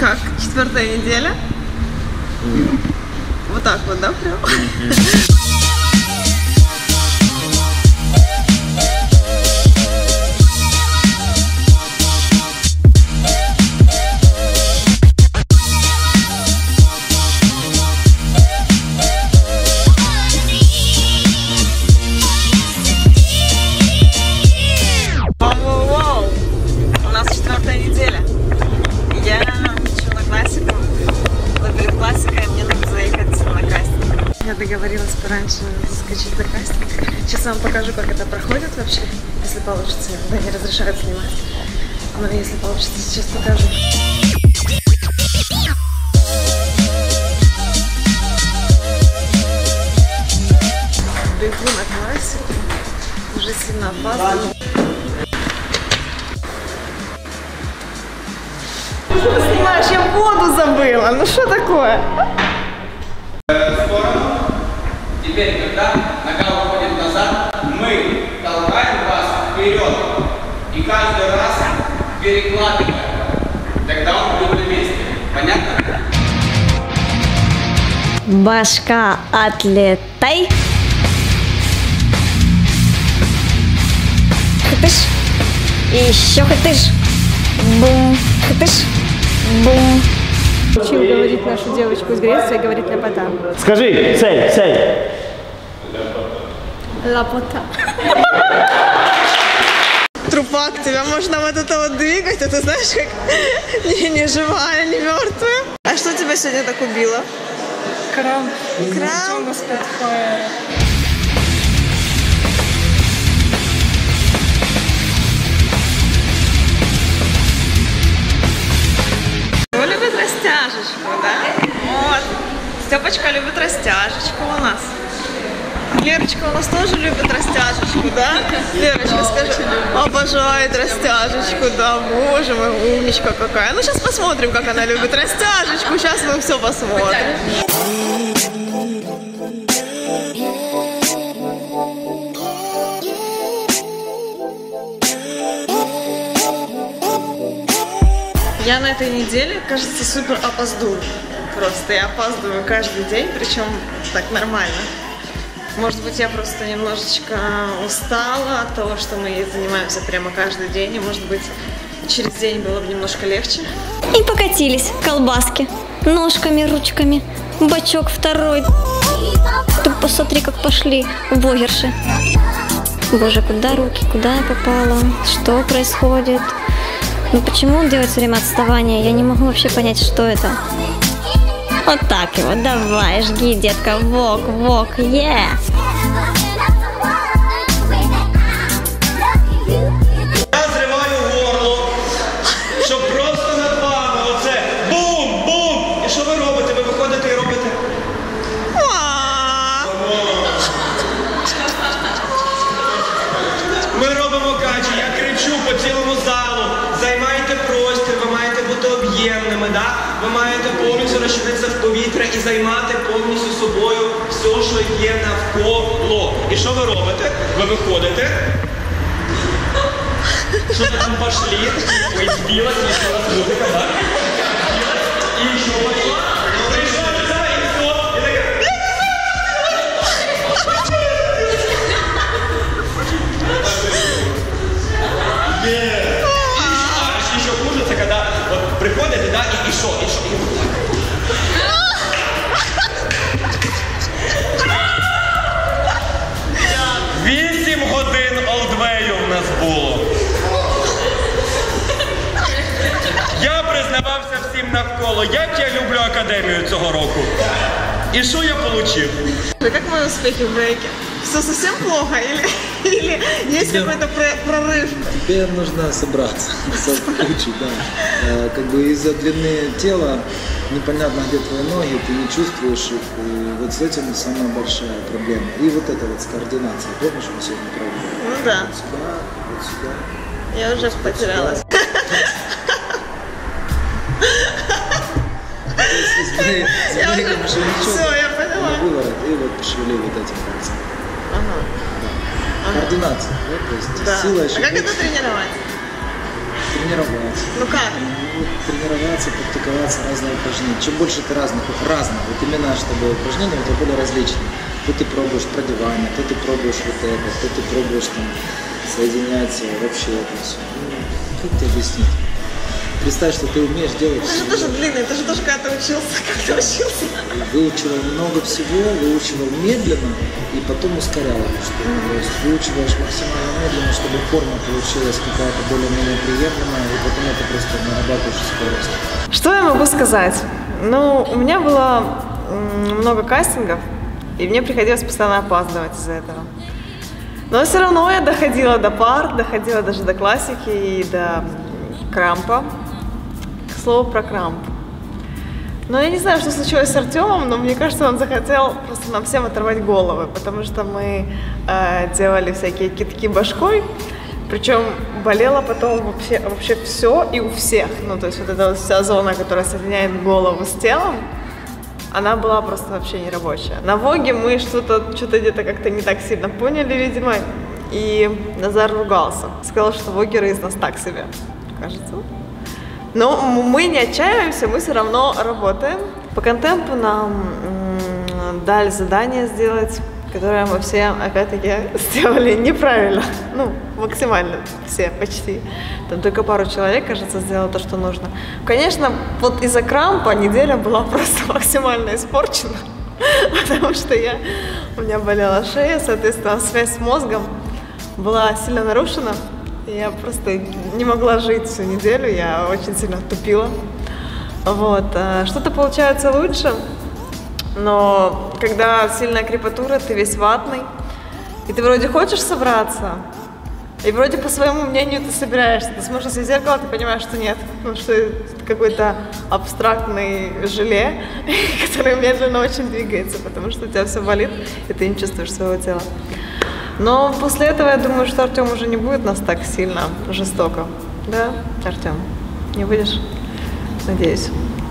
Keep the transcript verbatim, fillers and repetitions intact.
Как? Четвертая неделя? Mm. Вот так вот, да, прям? Mm-hmm. Договорилась пораньше заскочить на кастинг. Сейчас вам покажу, как это проходит вообще, если получится. Да, не разрешают снимать. Но если получится, сейчас покажу. Бегу на классику. Уже сильно опаздываю. Что ты снимаешь? Я воду забыла. Ну что такое? Теперь, когда нога уходит назад, мы толкаем вас вперед и каждый раз перекладываем. Тогда он будет на месте. Понятно? Башка, отлетай. Хытыш. И еще хытыш. Бум. Хытыш. Бум. Учил говорить нашу девочку из Греции, говорит ляпота. Скажи, сей, сей. Лапота. Трупак, тебя можно вот это вот двигать, а ты знаешь, как не, не живая, не мертвая. А что тебя сегодня так убило? Крам. Крам? Кто любит растяжечку, да? Вот. Степочка любит растяжечку у нас. Лерочка у нас тоже любит растяжечку, да? Лерочка, скажи, обожает растяжечку, да, боже мой, умничка какая. Ну, сейчас посмотрим, как она любит растяжечку, сейчас мы все посмотрим. Я на этой неделе, кажется, супер опоздую. Просто я опаздываю каждый день, причем так нормально. Может быть, я просто немножечко устала от того, что мы занимаемся прямо каждый день, и, может быть, через день было бы немножко легче. И покатились колбаски ножками, ручками, бачок второй. Ты посмотри, как пошли блогерши. Боже, куда руки, куда я попала, что происходит? Ну почему он делает все время отставание? Я не могу вообще понять, что это. Вот так его, давай, жги, детка, вок, вок, е! Я зриваю горло, щоб просто над вами оце бум, бум! І що ви робите? Ви виходите і робите? Ми робимо качі, я кричу по цілому залу. Займайте простір, ви маєте бути об'ємними, да? Ви маєте повністю розчинитися в повітря і займати повністю собою все, що є навколо. І що ви робите? Ви виходите. Що ви там пошли? Ой, збилась, якщо у вас музика, да? І що пошла? Прийшла туди, і все. І така... Є! А ще хуже, це коли от приходите, да, і, і що? І що? І вот так. Вісім годин олдвею в нас було. Я признавався всім навколо, як я люблю академію цього року. І що я получив? Как мои успехи в брейке? Все совсем плохо или, или есть какой-то прорыв? Теперь нужно собраться, совкучить, да. Как бы из-за длины тела непонятно, где твои ноги, ты не чувствуешь их, и вот с этим самая большая проблема. И вот это вот с координацией, помнишь, мы сегодня пробовали? Ну да. Вот сюда, вот сюда. Я уже потерялась. Все, я поняла. И вот пошевели вот этим пальцем. Координация, да, то есть Да. сила А еще как больше. это тренировать? тренироваться. Ну как? Ну, тренироваться, практиковаться, разные упражнения. Чем больше ты разных, разных, вот именно чтобы упражнения у тебя были различные. То ты пробуешь продевание, то ты пробуешь вот это, то ты пробуешь там соединяться, вообще это все. Ну, как тебе объяснить? Представь, что ты умеешь делать Это же всего. тоже длинный, это же тоже когда ты учился, как ты учился. Выучивал много всего, выучивал медленно и потом ускорял это что-то. То есть выучиваешь максимально медленно, чтобы форма получилась какая-то более-менее приемлемая, и потом это просто нарабатываешь скорость. Что я могу сказать? Ну, у меня было м, много кастингов, и мне приходилось постоянно опаздывать из-за этого. Но все равно я доходила до пар, доходила даже до классики и до крампа. К слову про крамп. Но я не знаю, что случилось с Артемом, но мне кажется, он захотел просто нам всем оторвать головы, потому что мы э, делали всякие китки башкой, причем болело потом вообще, вообще все и у всех. Ну, то есть вот эта вот вся зона, которая соединяет голову с телом, она была просто вообще не рабочая. На Воге мы что-то что-то где-то как-то не так сильно поняли, видимо, и Назар ругался. Сказал, что вогеры из нас так себе, кажется. Но мы не отчаиваемся, мы все равно работаем. По контемпу нам м, дали задание сделать, которое мы все, опять-таки, сделали неправильно. Ну, максимально все, почти. Там только пару человек, кажется, сделало то, что нужно. Конечно, вот из-за крампа неделя была просто максимально испорчена, потому что я, у меня болела шея, соответственно, связь с мозгом была сильно нарушена. Я просто не могла жить всю неделю, я очень сильно тупила. Вот. Что-то получается лучше, но когда сильная крепатура, ты весь ватный, и ты вроде хочешь собраться, и вроде по своему мнению ты собираешься, ты смотришь в зеркало, ты понимаешь, что нет, ну, что это какой-то абстрактный желе, который медленно очень двигается, потому что у тебя все болит, и ты не чувствуешь своего тела. Но после этого я думаю, что Артем уже не будет нас так сильно жестоко. Да, Артем? Не будешь? Надеюсь.